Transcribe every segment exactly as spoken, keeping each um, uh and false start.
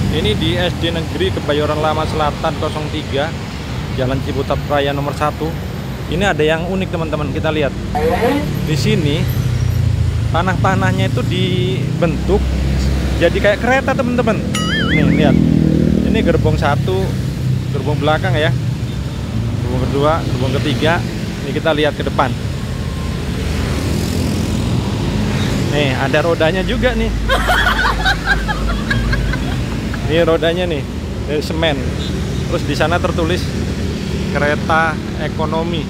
Ini di S D Negeri Kebayoran Lama Selatan nol tiga, Jalan Ciputat Raya nomor satu. Ini ada yang unik teman-teman, kita lihat. Di sini tanah-tanahnya itu dibentuk jadi kayak kereta teman-teman. Nih lihat. Ini gerbong satu, gerbong belakang ya. Gerbong kedua, gerbong ketiga. Ini kita lihat ke depan. Nih, ada rodanya juga nih. Ini rodanya nih, dari semen. Terus di sana tertulis kereta ekonomi.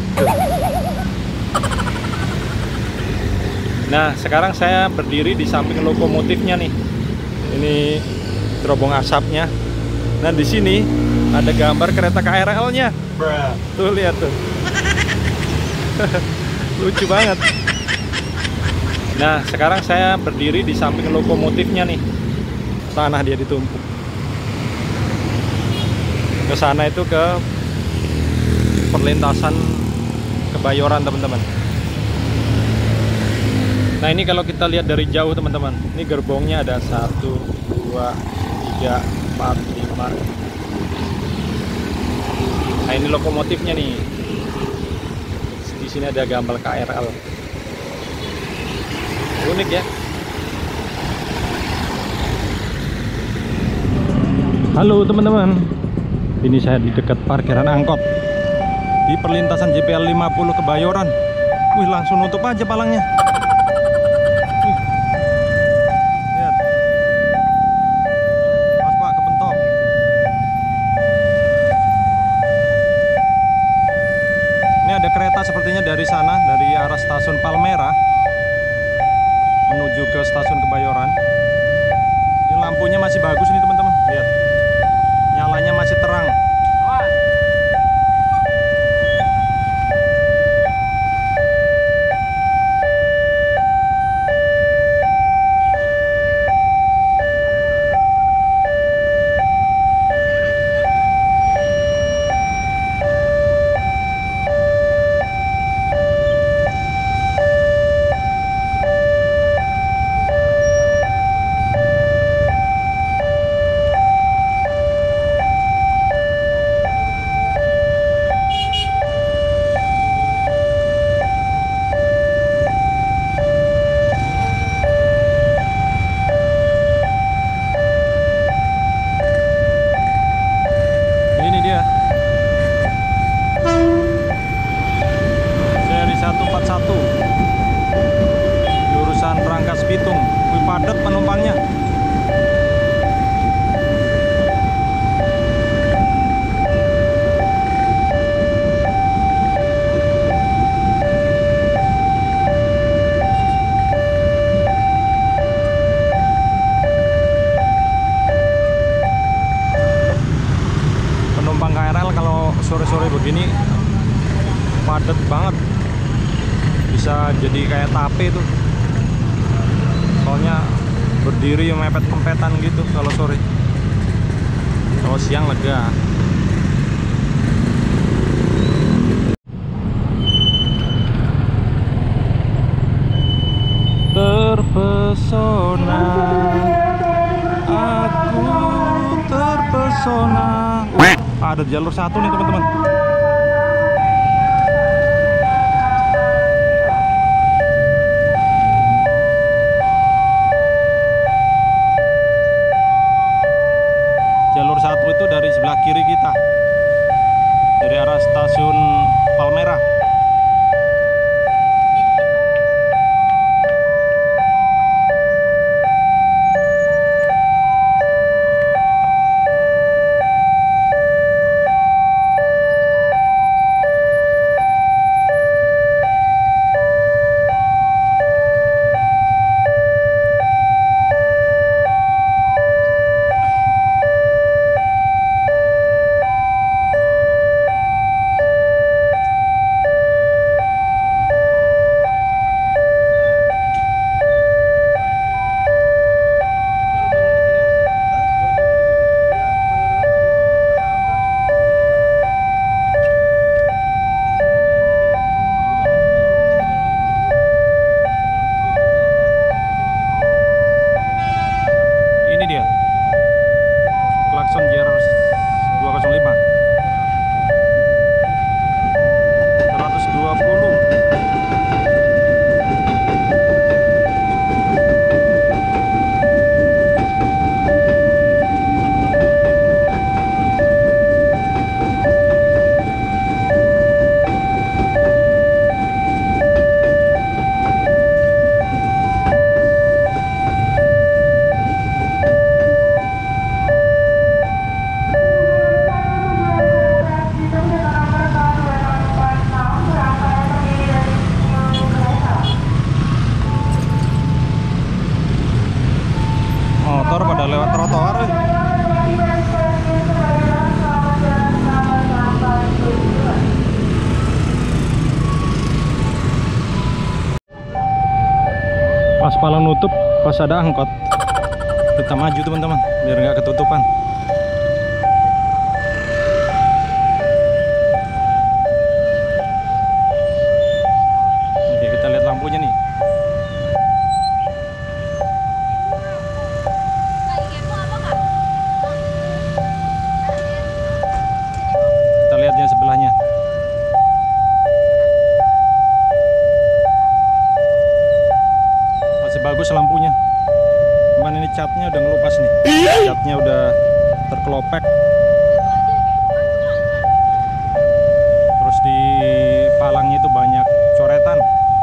Nah, sekarang saya berdiri di samping lokomotifnya nih. Ini terobong asapnya. Nah, di sini ada gambar kereta K R L-nya. Tuh lihat tuh. Lucu banget. Nah, sekarang saya berdiri di samping lokomotifnya nih. Tanah dia ditumpuk. Ke sana itu ke perlintasan Kebayoran teman-teman. Nah, ini kalau kita lihat dari jauh teman-teman, ini gerbongnya ada satu, dua, tiga, empat, lima. Nah, ini lokomotifnya nih. Di sini ada gambar K R L. Unik ya. Halo teman-teman. Ini saya di dekat parkiran angkot di perlintasan J P L lima puluh Kebayoran. Wih, langsung nutup aja palangnya. Wih. Lihat. Mas Pak, kepentok. Ini ada kereta sepertinya dari sana, dari arah stasiun Palmerah menuju ke stasiun Kebayoran. Ini lampunya masih bagus nih teman-teman. Lihat. Nyalanya masih terang. Padat penumpangnya. Penumpang K R L kalau sore-sore begini padat banget, bisa jadi kayak tape tuh. Soalnya berdiri mepet-mempetan gitu kalau sore. Kalau siang lega. Terpesona, aku terpesona. Ada jalur satu nih teman-teman. Jalur satu itu dari sebelah kiri kita, dari arah stasiun Palmerah. nutup pas ada angkot. Kita maju teman-teman biar nggak ketutupan. Oke, kita lihat lampunya nih. Kita lihat yang sebelahnya. Masih bagus lampunya. Cuman ini catnya udah ngelupas nih. Catnya udah terkelopek. Terus di palangnya itu banyak coretan.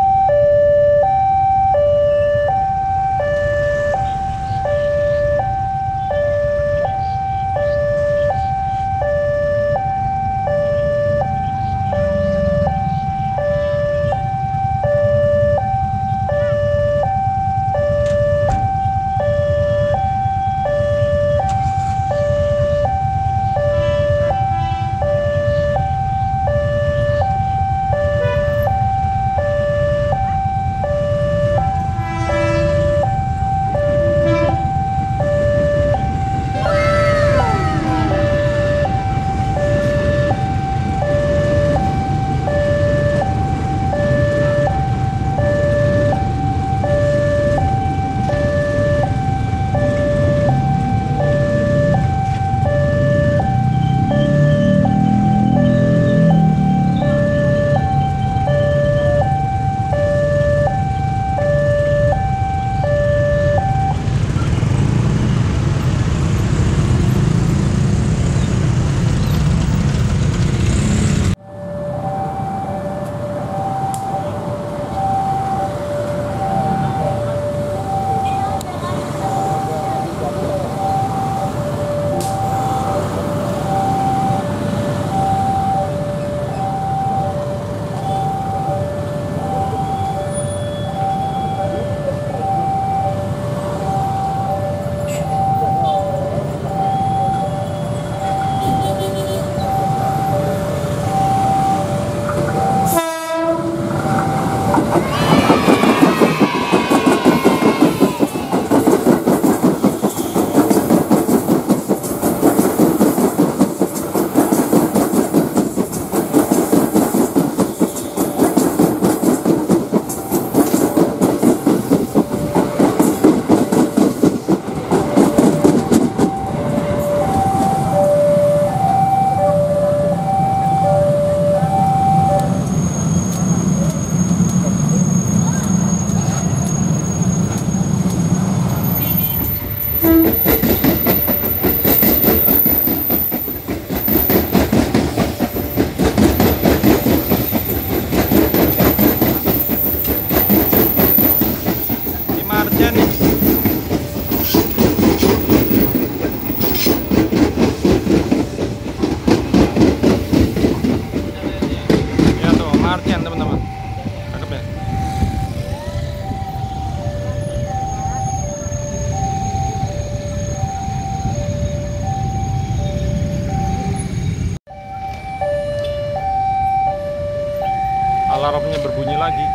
Alarmnya berbunyi lagi.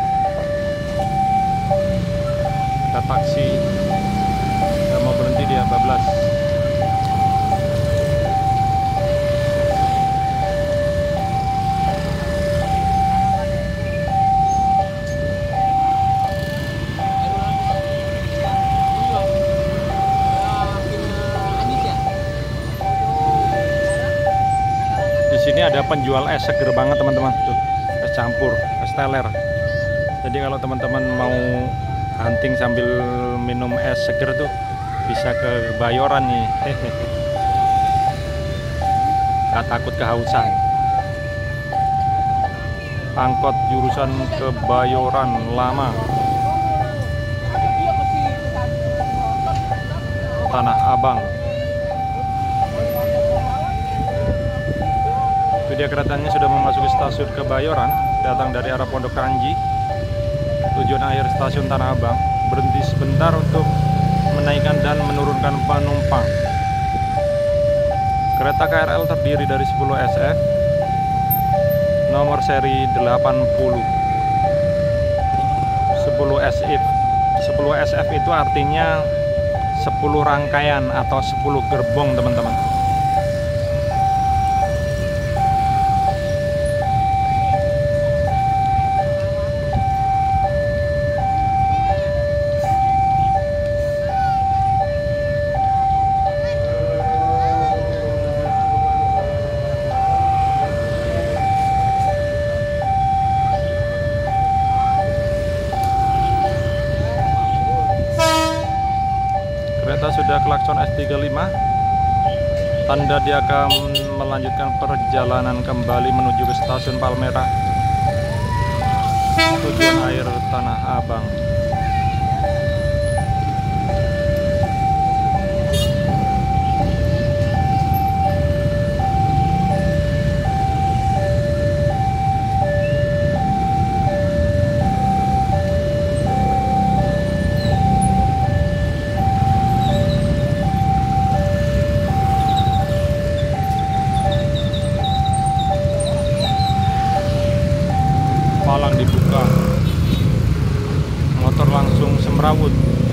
Ada taksi yang mau berhenti di bablas. Di sini ada penjual es seger banget teman-teman, tuh es campur, es teler. Jadi kalau teman-teman mau hunting sambil minum es seger tuh bisa ke Bayoran nih. Nggak takut kehausan. Angkot jurusan ke Bayoran Lama, Tanah Abang. Dia keretanya sudah memasuki stasiun Kebayoran, datang dari arah Pondok Ranji. Tujuan akhir stasiun Tanah Abang, berhenti sebentar untuk menaikkan dan menurunkan penumpang. Kereta K R L terdiri dari sepuluh S F, nomor seri delapan puluh, sepuluh S I F, sepuluh S F itu artinya sepuluh rangkaian atau sepuluh gerbong teman-teman. Kereta sudah klakson S tiga puluh lima, tanda dia akan melanjutkan perjalanan kembali menuju ke stasiun Palmerah, tujuan akhir Tanah Abang. Palang dibuka, motor langsung semrawut.